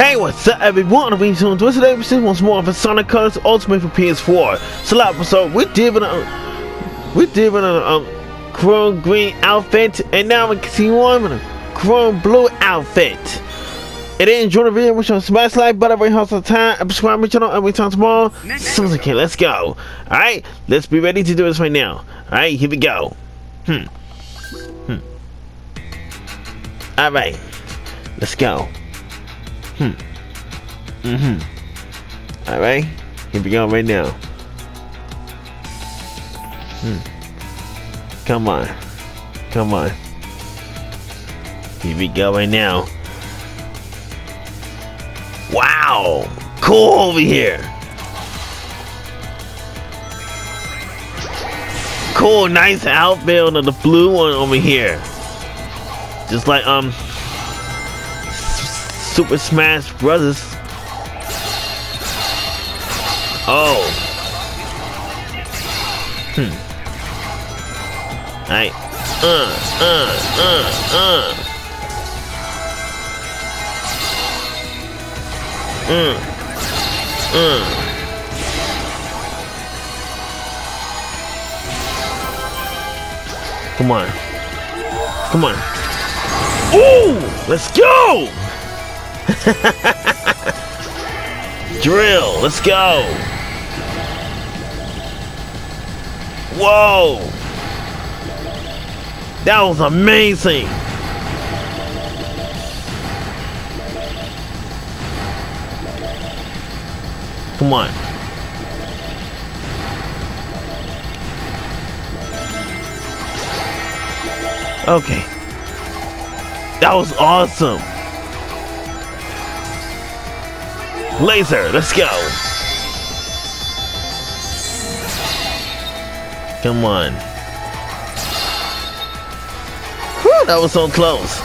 Hey, what's up everyone? I'm Bean Today we're seeing once more for Sonic Colors Ultimate for PS4. So last episode we did with a chrome green outfit, and now we can see one with a chrome blue outfit. If you enjoyed the video, make sure to smash like button every house of time and subscribe to my channel every time tomorrow. As soon as I can, let's go. Alright, let's be ready to do this right now. Alright, here we go. Alright, let's go. Alright, here we go right now. Come on. Come on. Here we go right now. Wow! Cool over here. Cool, nice outfit on the blue one over here. Just like Super Smash Brothers. Oh. Alright. Come on. Come on. Ooh! Let's go! Drill, let's go. Whoa! That was amazing. Come on. Okay. That was awesome. Laser, let's go. Come on. Whew, that was so close.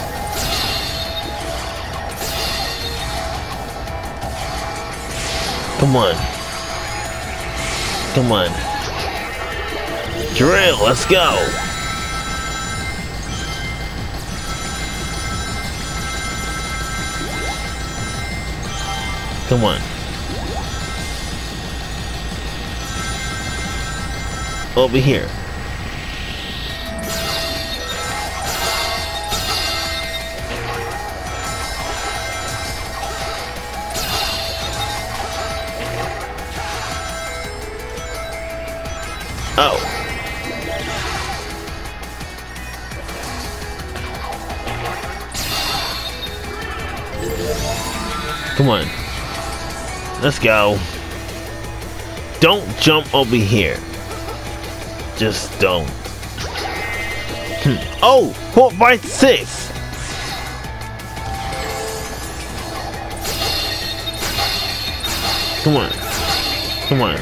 Come on. Come on. Drill, let's go. Come on. Over here. Oh. Come on. Let's go. Don't jump over here. Just don't. Oh, 4x6. Come on. Come on.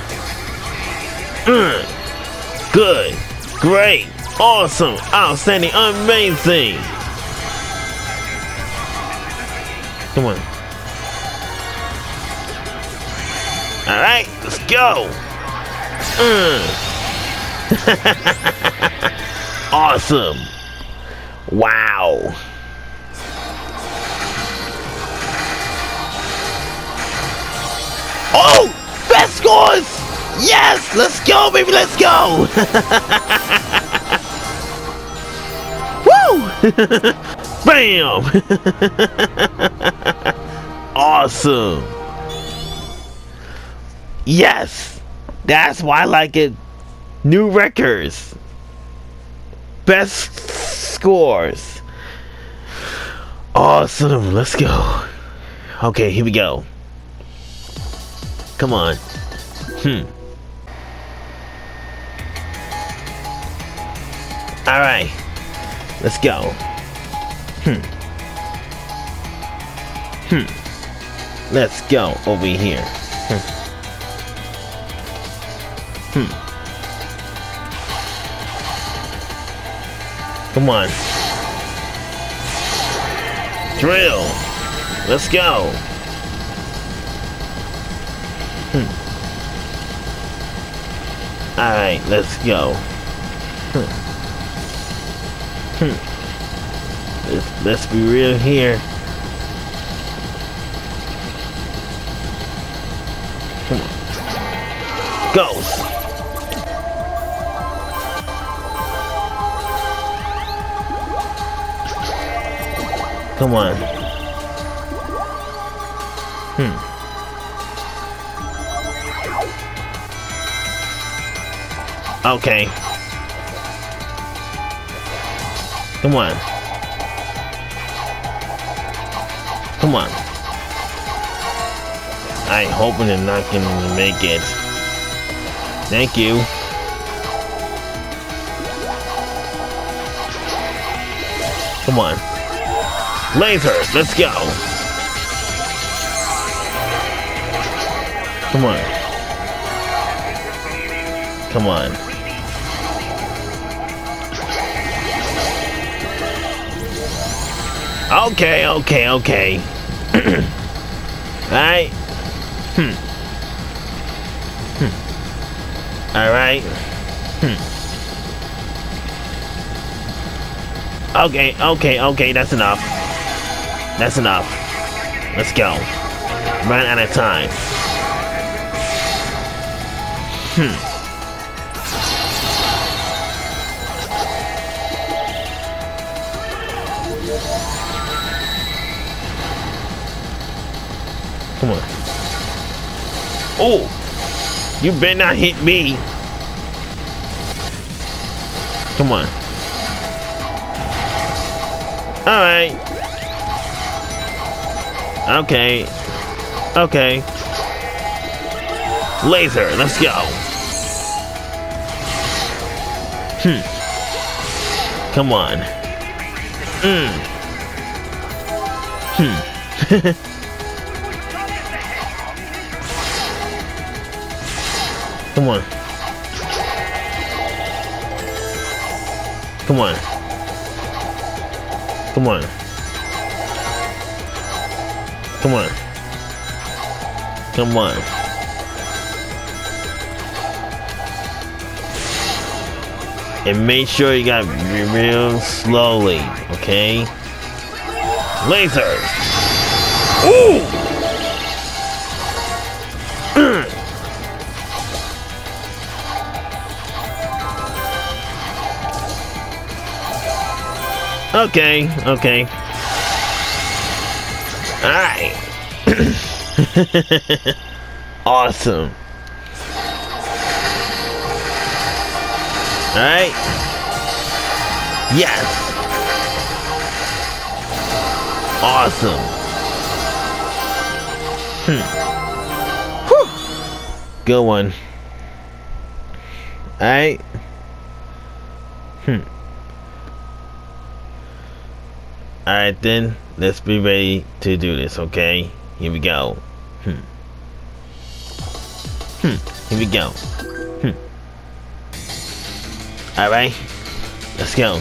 Good. Great. Awesome. Outstanding. Amazing. Come on. Alright, let's go! Awesome! Wow! Oh! Best scores! Yes! Let's go, baby! Let's go! Woo! Bam! Awesome! Yes! That's why I like it. New records. Best scores. Awesome. Let's go. Okay, here we go. Come on. Alright. Let's go. Let's go over here. Come on. Drill. Let's go. Alright, let's go. Let's be real here. Come on. Ghost. Come on. Okay. Come on. Come on. I'm hoping they're not gonna make it. Thank you. Come on. Lasers, let's go. Come on. Come on. Okay. Alright. Alright. Okay, that's enough. That's enough. Let's go. Run out of time. Come on. Oh! You better not hit me. Come on. Alright. Okay. Laser, let's go. Come on. Come on. Come on. Come on. Come on. Come on. And make sure you got real slowly, okay? Laser. Ooh! Okay. Alright. Awesome. Alright. Yes. Awesome. Whew. Good one. Alright. Alright then, let's be ready to do this, okay? Here we go. Here we go. Alright, let's go.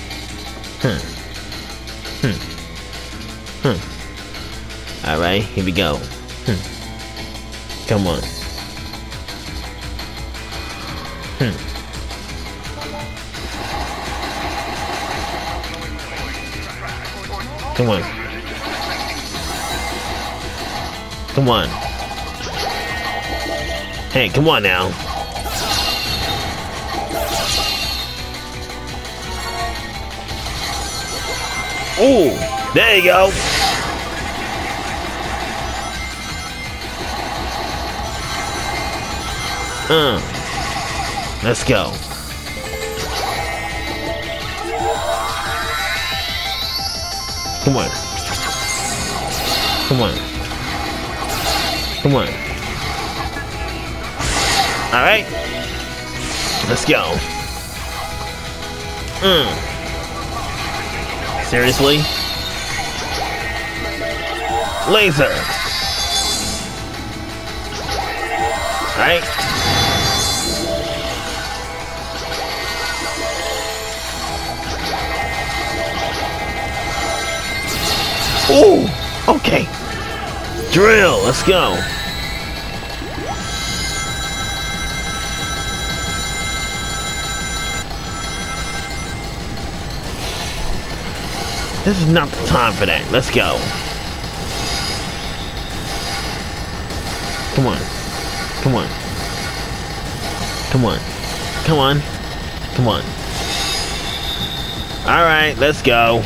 Alright, here we go. Come on. Come on. Come on. Hey, come on now. Ooh, there you go. Let's go. Come on. Come on. Come on. Alright. Let's go. Seriously? Laser. Alright. Ooh, okay. Drill, let's go. This is not the time for that. Let's go. Come on. Come on. Come on. Come on. Come on. Alright, let's go.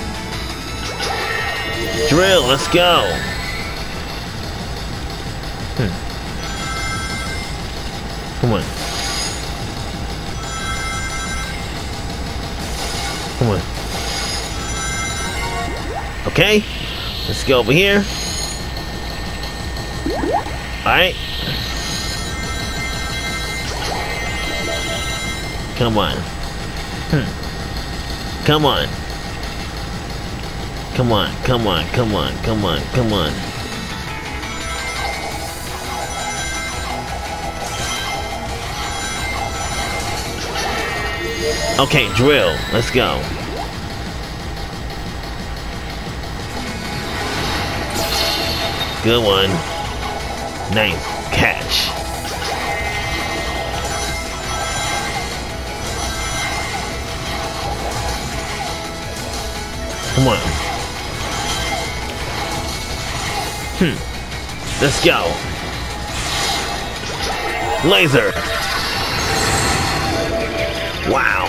Drill, let's go. Come on. Come on. Okay. Let's go over here. Alright. Come on. Come on. Come on, come on, come on, come on, come on. Okay, drill. Let's go. Good one. Nice catch. Come on. Let's go. Laser. Wow.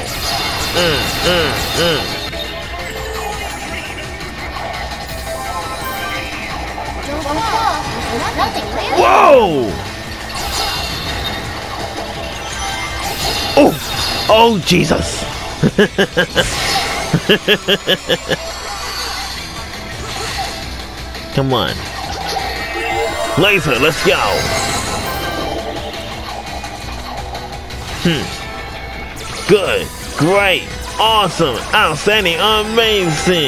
Whoa! Oh! Oh, Jesus! Come on. Laser, let's go! Good, great, awesome, outstanding, amazing!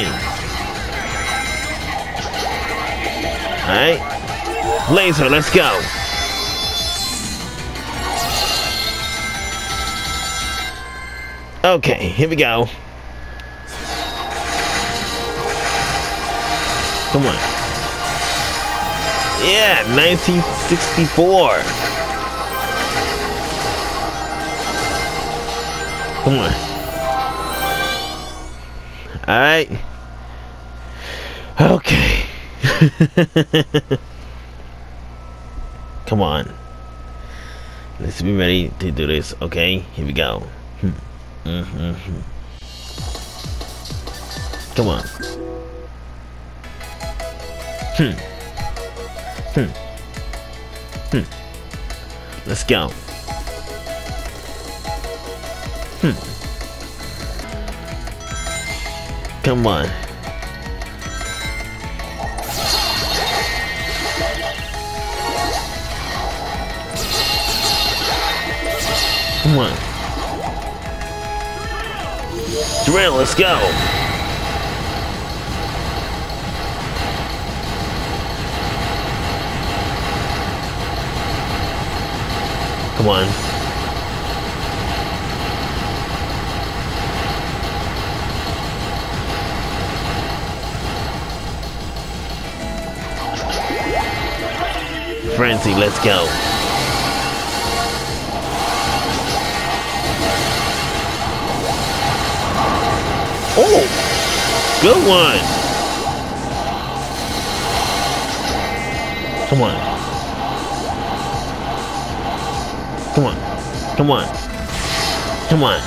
Alright. Laser, let's go! Okay, here we go. Come on. Yeah, 1964. Come on. Alright. Okay. Come on. Let's be ready to do this. Okay, here we go. Come on. Let's go. Come on. Come on. Drill, let's go. Come on. Frenzy, let's go. Oh! Good one! Come on. Come on. Come on. Come on.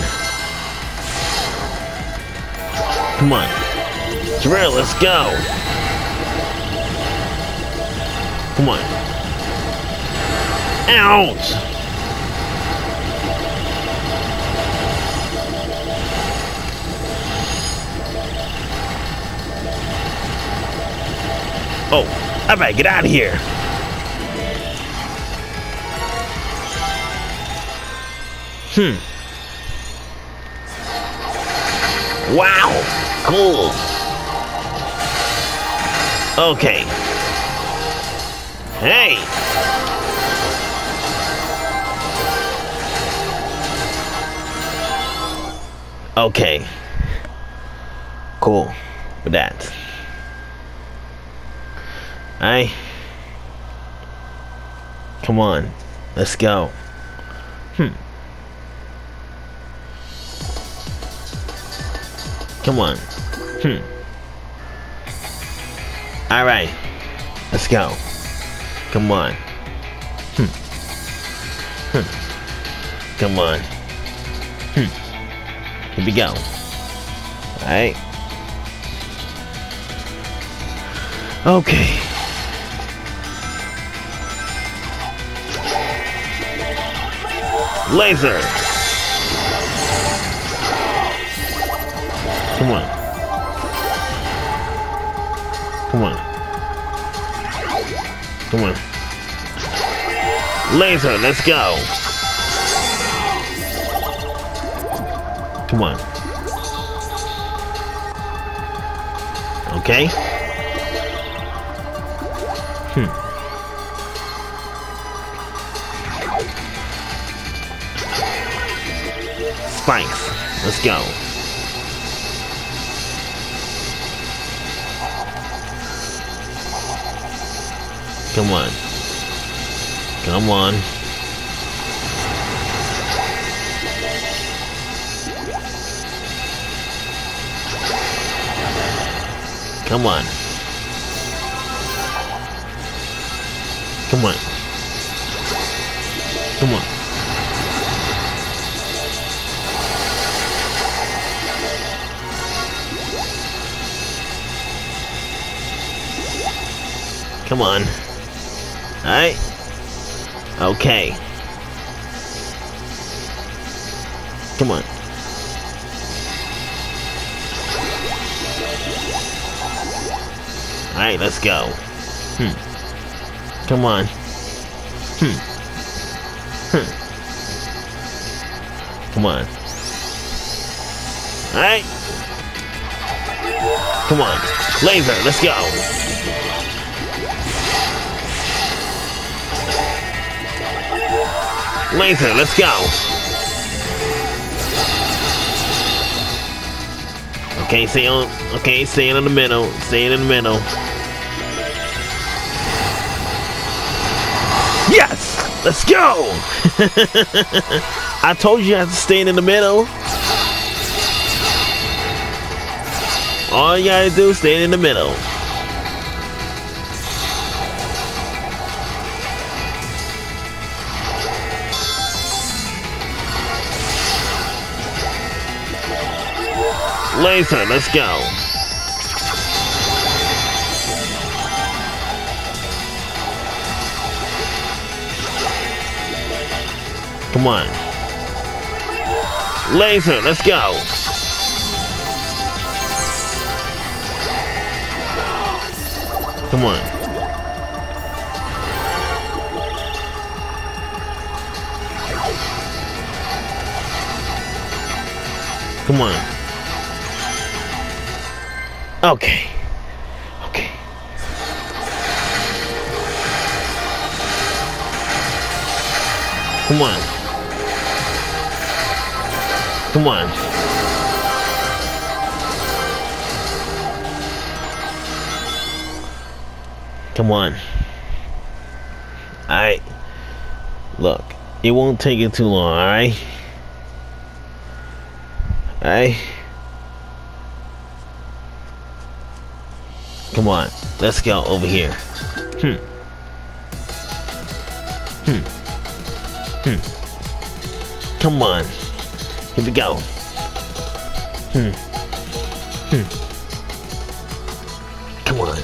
Come on. Drill, let's go. Come on. Ouch! Oh, I better get out of here. Wow, cool. Okay. Hey. Okay. Cool with that. Alright. Come on. Let's go. Come on. Alright. Let's go. Come on. Come on. Here we go. Alright. Okay. Laser. Come on. Come on. Come on. Laser, let's go. Come on. Okay. Spikes. Let's go. Come on. Come on. Come on. Come on. Come on. Come on. Alright. Okay. Come on. Alright, let's go. Come on. Come on. Alright. Come on. Laser, let's go. Laser, let's go. Okay, stay in the middle. Staying in the middle. Yes! Let's go! I told you I had to stay in the middle. All you gotta do is stay in the middle. Laser, let's go. Come on. Laser, let's go. Come on. Come on. Okay. Okay. Come on. Come on. Come on. Alright. Look, it won't take it too long, alright? Alright? Come on, let's go over here. Come on. Here we go. Come on.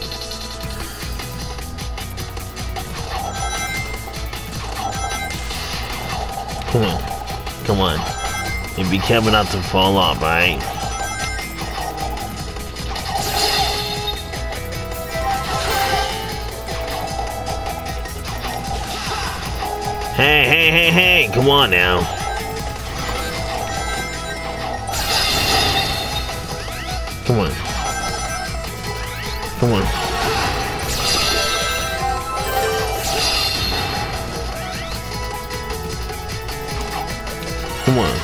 Come on. Come on. And be careful not to fall off, alright? Hey, come on now. Come on. Come on. Come on.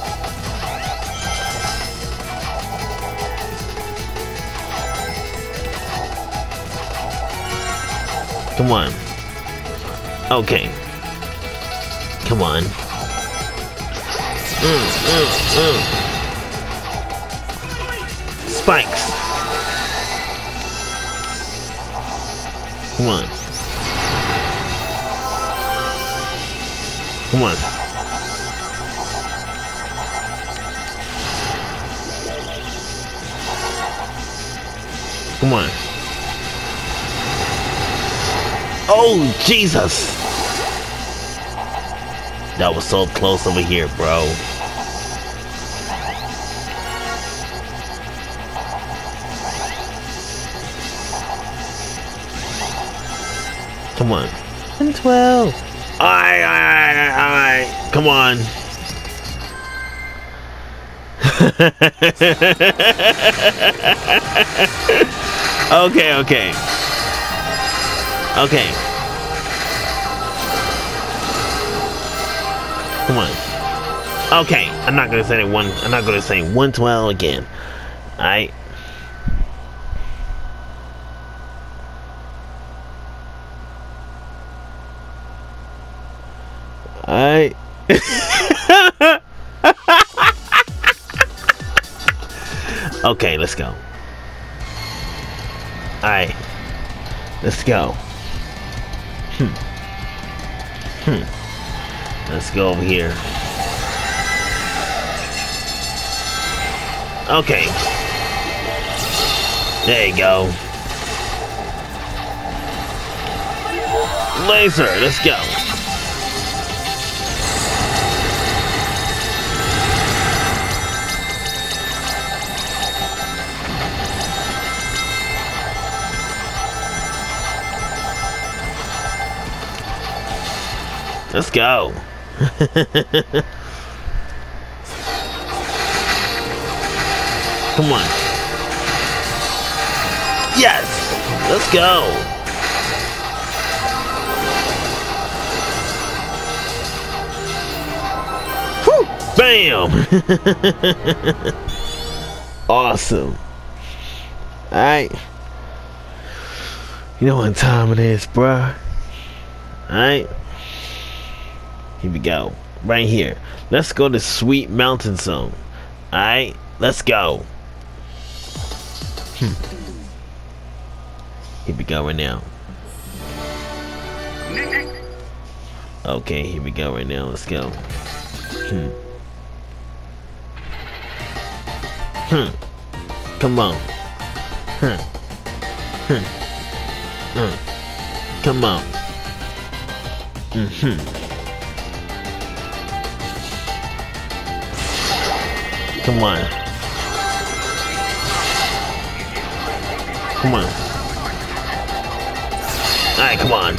Come on. Okay. Come on. Spikes. Come on. Come on. Oh, Jesus. That was so close over here, bro. Come on. 12. Alright. Come on. Okay. Come on. Okay, I'm not gonna say 112 again. Alright. Alright. Okay, let's go. Alright. Let's go. Let's go over here. Okay. There you go. Laser, let's go. Let's go. Come on. Yes. Let's go. Whew. Bam. Awesome. Alright. You know what time it is, bruh. Alright. Here we go. Right here. Let's go to Sweet Mountain Zone. Alright, let's go. Here we go right now. Okay, here we go right now. Let's go. Come on. Come on. Come on. Come on. Alright, come on.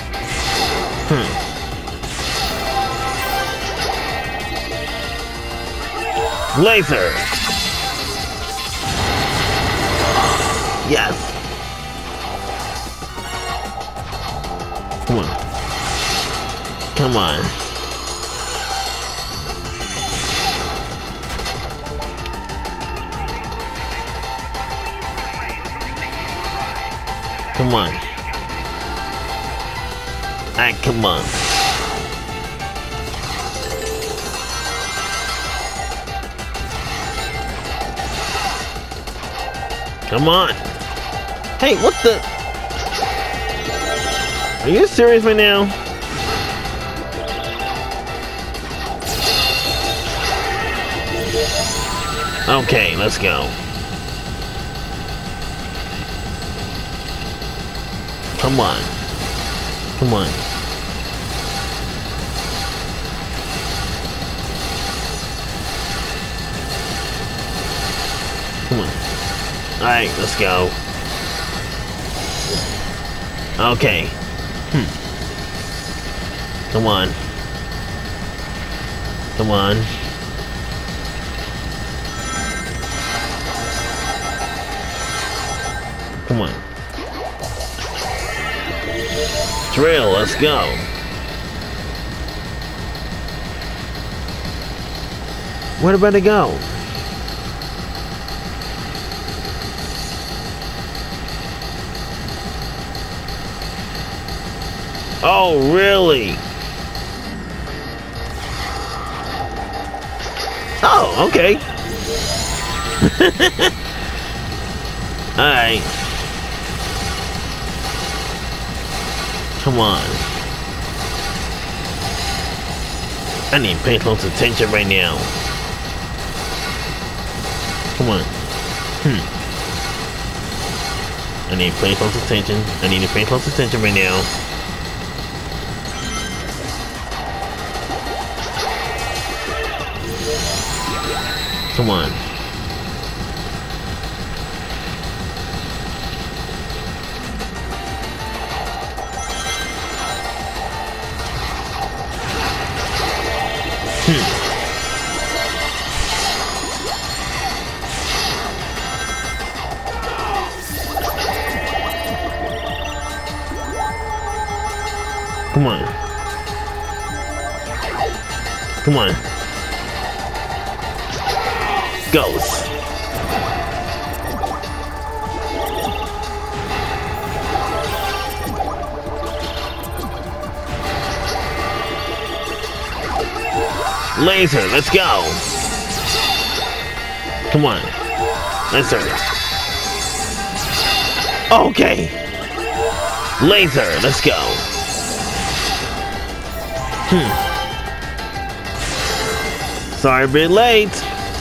Laser. Yes. Come on. Come on. Come on. Alright, come on. Come on. Hey, what the? Are you serious right now? Okay, let's go. Come on. Come on. Come on. Alright, let's go. Okay. Come on. Come on. Come on. Drill, let's go. Where about to go? Oh, really? Oh, okay. Alright. Come on. I need to pay close attention right now. Come on. I need to pay close attention. I need to pay close attention right now. Come on. Come on. Come on. Goes. Laser, let's go. Come on. Laser. Okay. Laser, let's go. Sorry, a bit late.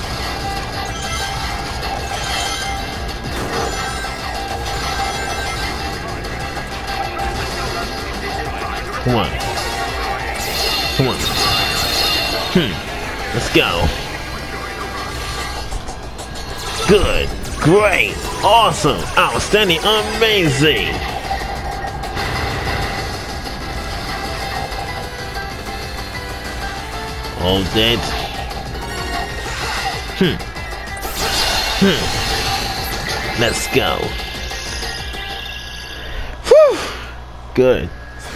Come on. Come on. Let's go. Good. Great. Awesome. Outstanding. Amazing. Hold it. Let's go. Whew. Good.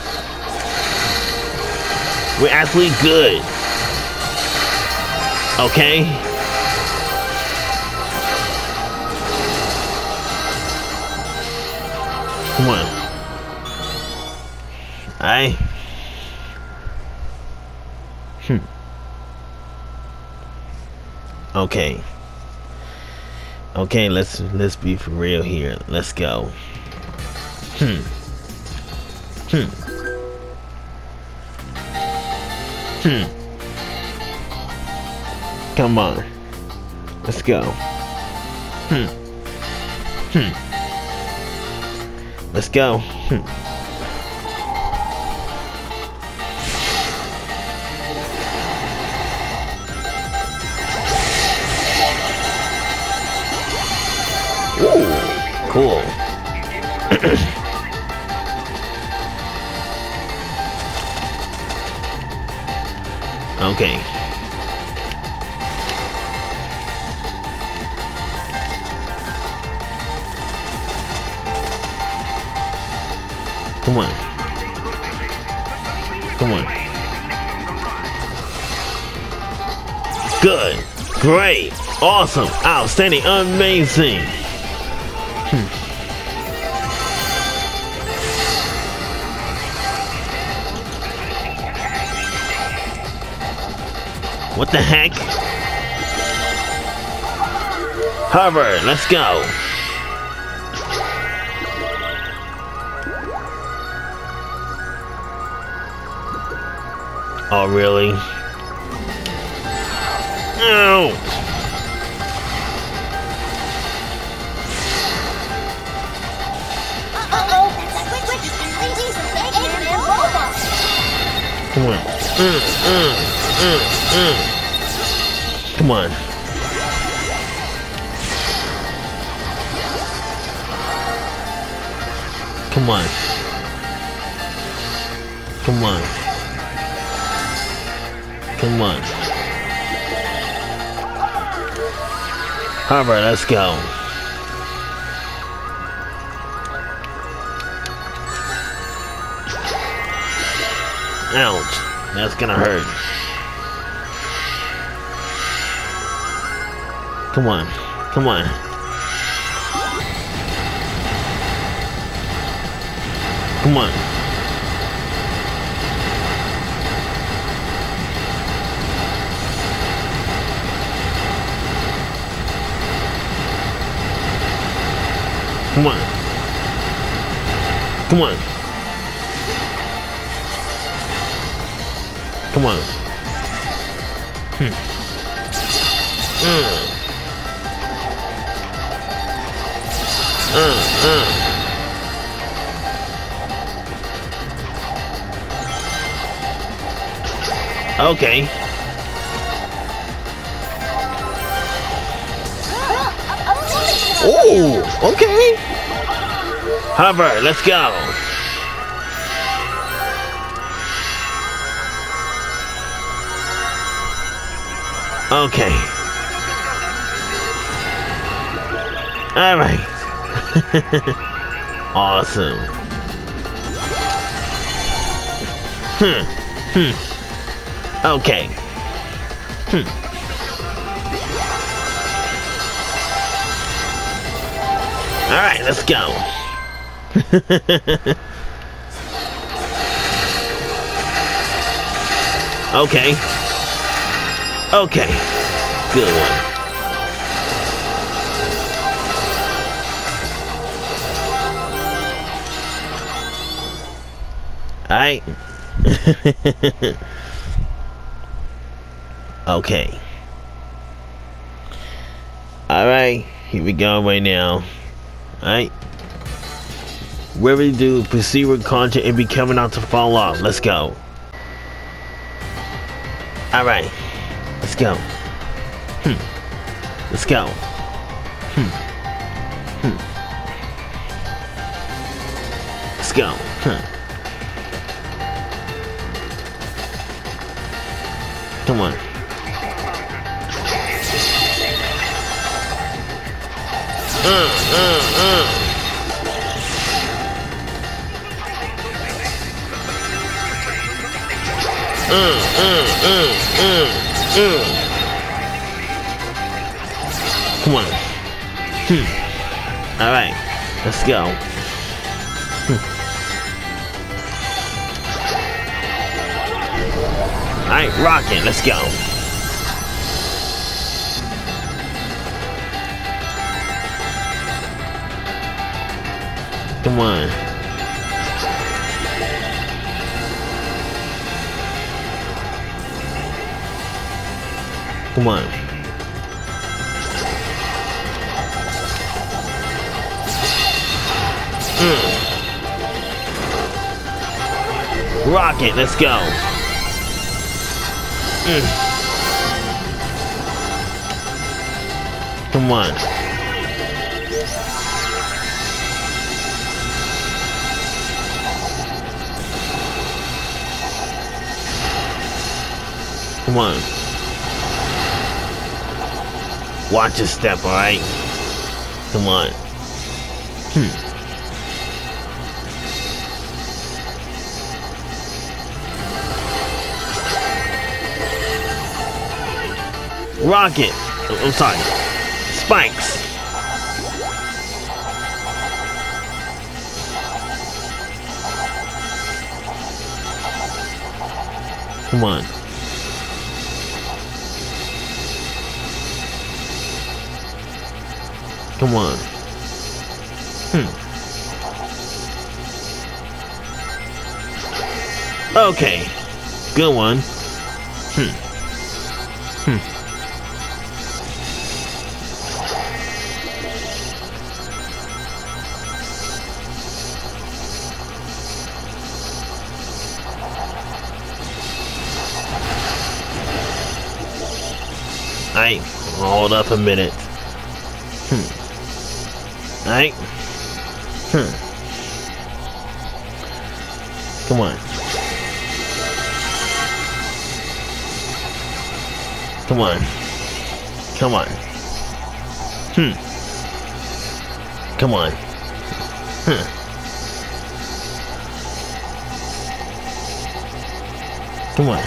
We're actually good. Okay. Come on. Okay. Okay, let's be for real here. Let's go. Come on. Let's go. Let's go. Ooh, cool. Okay. Come on. Come on. Good. Great. Awesome. Outstanding. Amazing. What the heck? Hover, let's go. Oh, really? No. Come on. Come on. Come on. Come on. Come on. Alright, let's go. Ouch. That's gonna hurt. Come on. Come on. Come on. Come on. Come on. Come on. Okay. Oh, okay. Hover, let's go. Okay. All right. Awesome. Okay. All right, let's go. Okay. Okay. Good one. All right. Okay. All right. Here we go right now. Alright. Whatever you do, proceed with caution and be careful not to fall off. Let's go. Alright. Let's go. Let's go. Let's go. Come on. Come on. All right, let's go. All right, rocket. Let's go. Come on. Come on. Rocket, let's go. Come on. Come on. Watch your step, alright? Come on. Rocket. I'm sorry. Spikes. Come on. Come on. Okay. Good one. Alright, hold up a minute. Alright. Come on. Come on. Come on. Come on. Come on.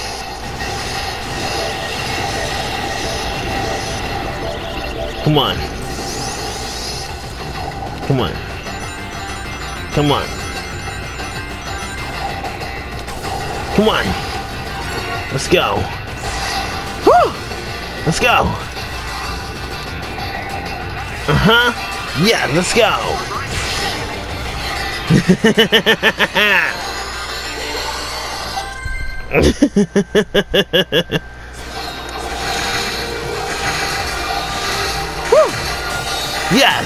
Come on. Come on. Come on. Come on. Let's go. Woo! Let's go. Yeah, let's go. Yes!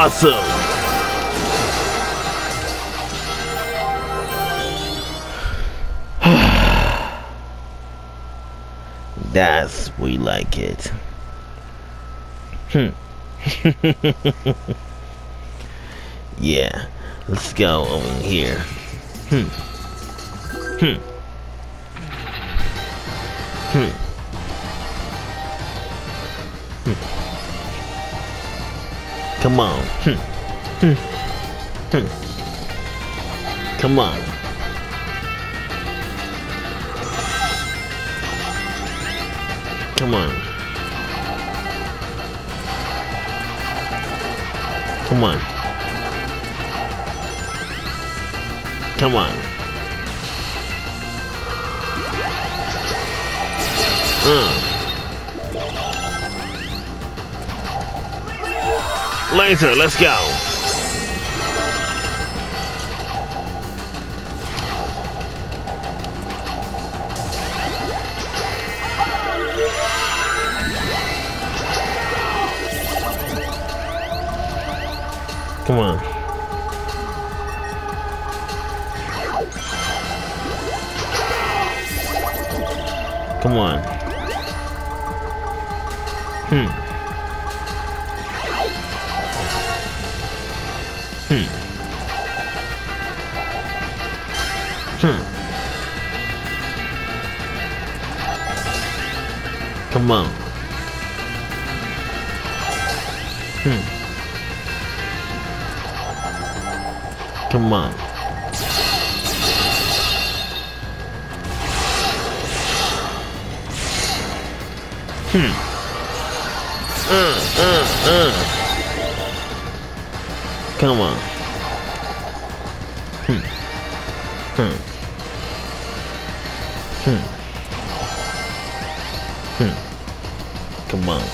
Awesome! That's we like it. Yeah, let's go over here. Come on. Come on. Come on. Come on. Come on. Laser, let's go. Come on. Come on. Come on. Come on. Come on. Come on.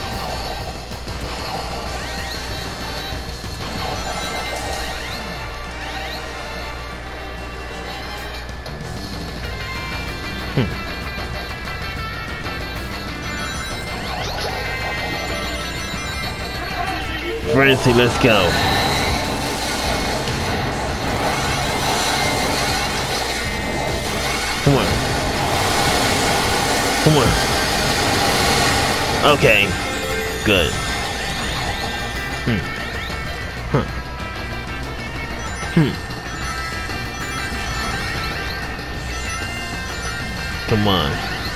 Frenzy, let's go. Come on. Come on. Okay. Good. Come on.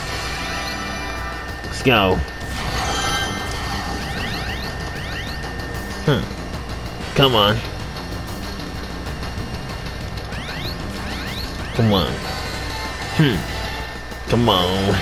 Let's go. Come on. Come on. Come on.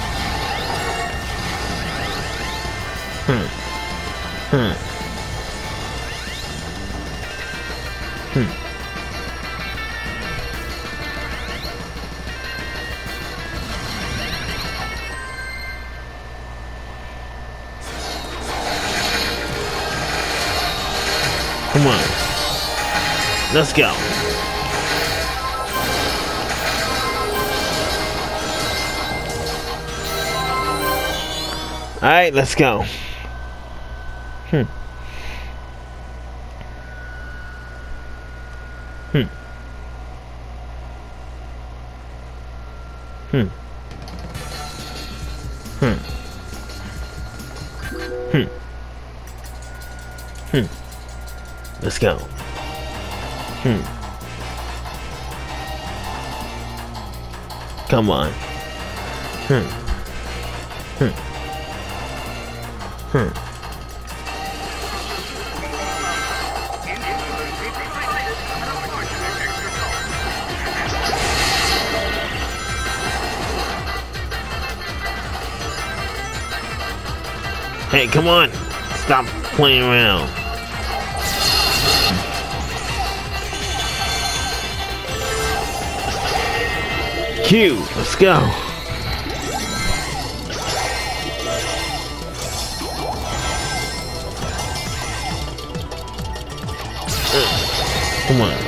Come on. Let's go. All right, let's go. Let's go. Come on. Hey, come on. Stop playing around. Q, let's go. Come on.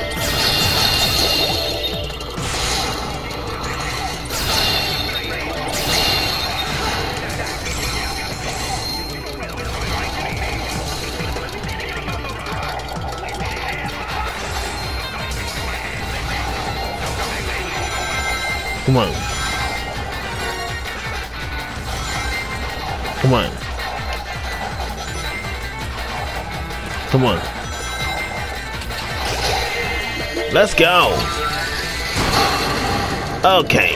Come on. Come on. Come on. Let's go. Okay.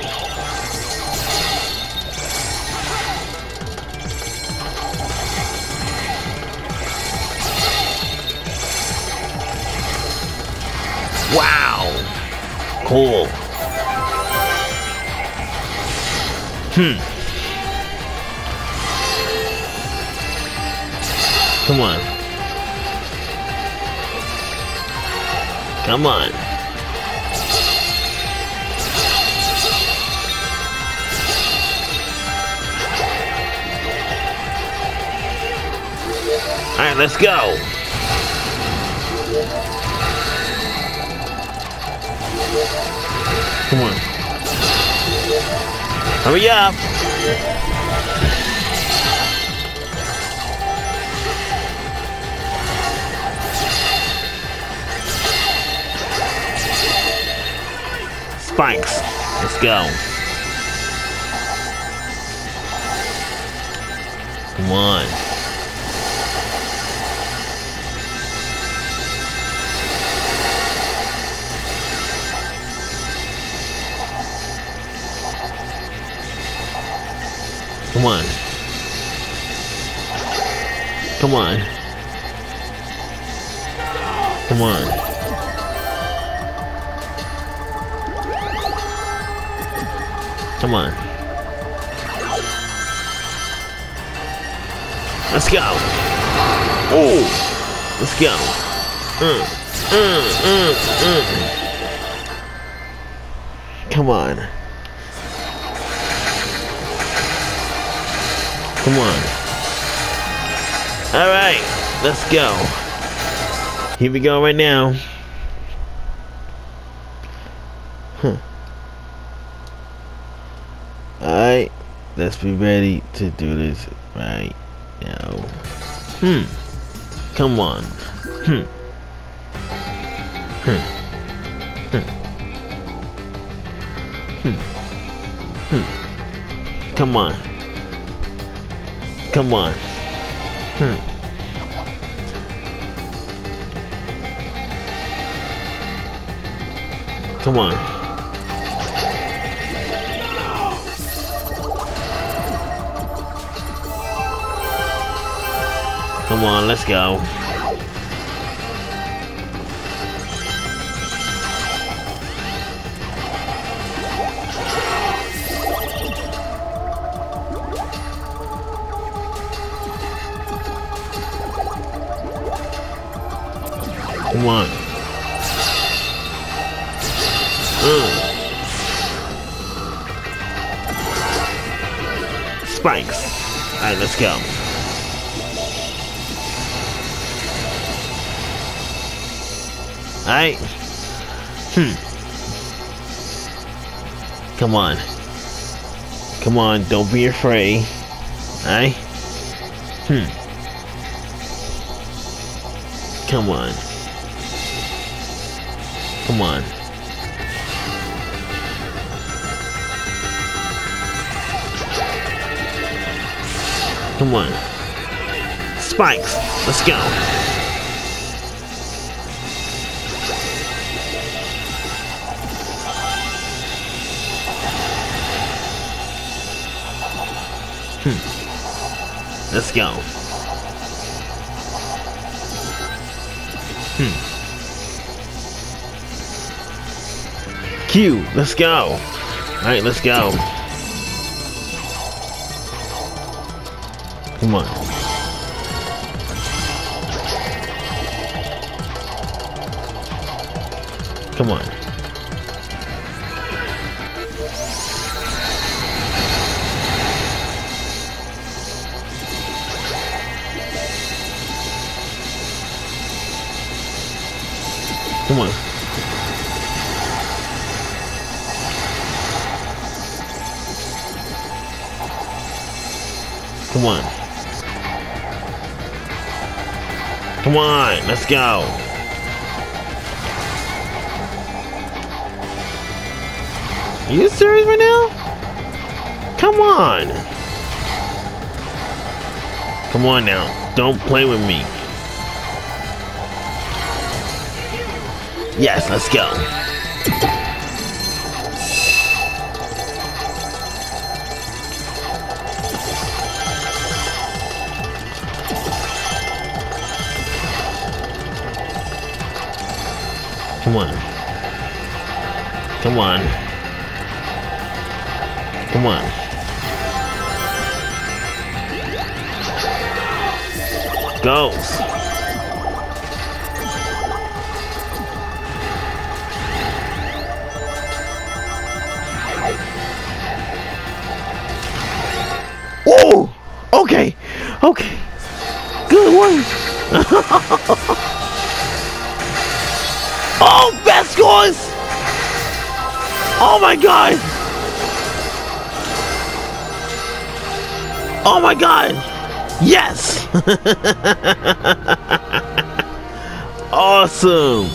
Wow. Cool. Come on. Come on. Alright, let's go. Come on. Hurry up. Spikes. Let's go. Come on. Come on. Come on. Come on. Come on. Let's go. Oh, let's go. Come on. Come on. Alright, let's go. Here we go right now. Alright, let's be ready to do this right now. Come on. Come on. Come on. Come on. Come on, let's go. Come on. Spikes. Alright, let's go. Alright. Come on. Come on, don't be afraid. Alright? Come on. Come on. Come on. Spikes. Let's go. Let's go. Q. Let's go. Alright, let's go. Come on. Come on. Come on. Come on. Come on, let's go. Are you serious right now? Come on. Come on now. Don't play with me. Yes, let's go. Come on. Come on. Come on. Goes. Oh! Okay. Okay. Good one. Oh, best scores! Oh my god! Oh my god! Yes! Awesome!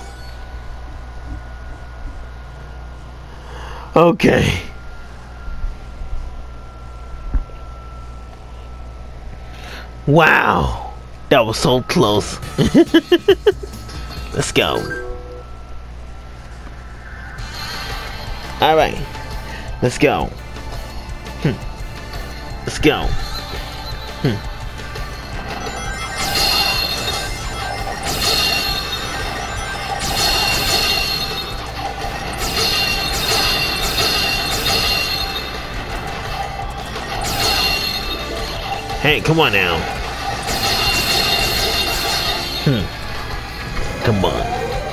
Okay. Wow! That was so close. Let's go. Alright, let's go. Let's go. Hey, come on now. Come on.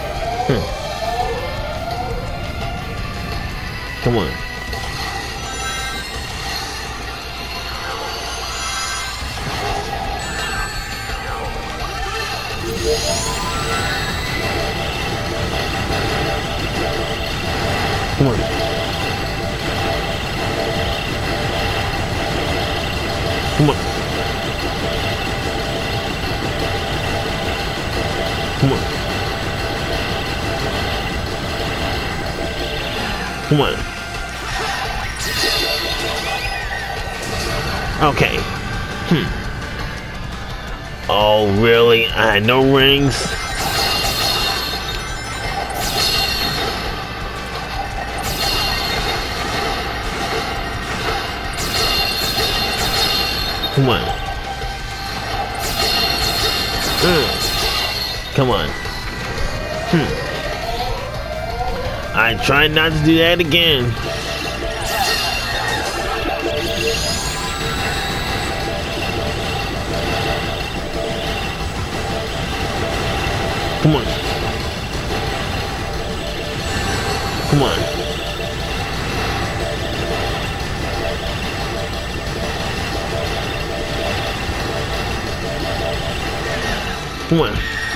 Come on. Come on. Come on. Come on. Come on. Okay. Oh, really? I had no rings? Come on. Come on. I try not to do that again. Come on. Come on. Come on.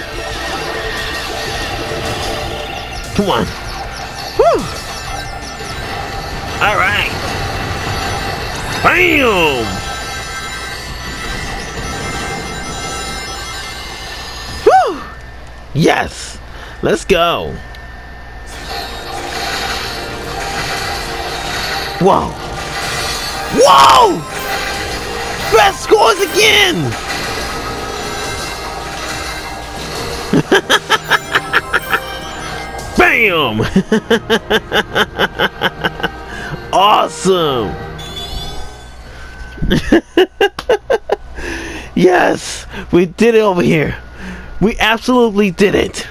Come on. Woo! All right. Bam! Woo! Yes. Let's go. Whoa. Whoa! Best scores again! Bam! Awesome! Yes! We did it over here! We absolutely did it!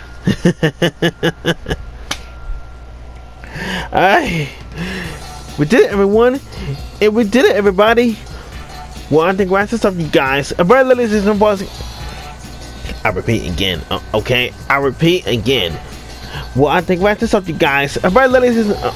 Alright! We did it, everyone! And we did it, everybody! Well, I think that's stuff, you guys. Alright, ladies and gentlemen, I repeat again, okay? I repeat again. Well, I think that's up, you guys. Alright, ladies and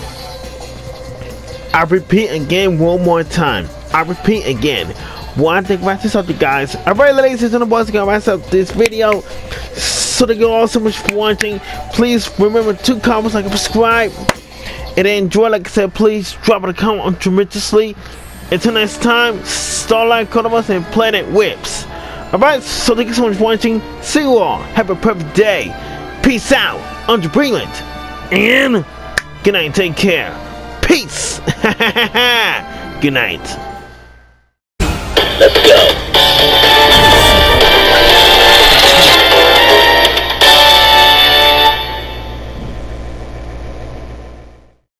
I repeat again one more time. I repeat again. Well, I think that's up, you guys. Alright, ladies and gentlemen, I'm gonna wrap up this video. So thank you all so much for watching. Please remember to comment, like, and subscribe. And enjoy, like I said, please drop a comment tremendously. Until next time, Starlight Columbus and Planet Whips. Alright, so thank you so much for watching. See you all. Have a perfect day. Peace out. Andre Breland. And good night. Take care. Peace. Good night.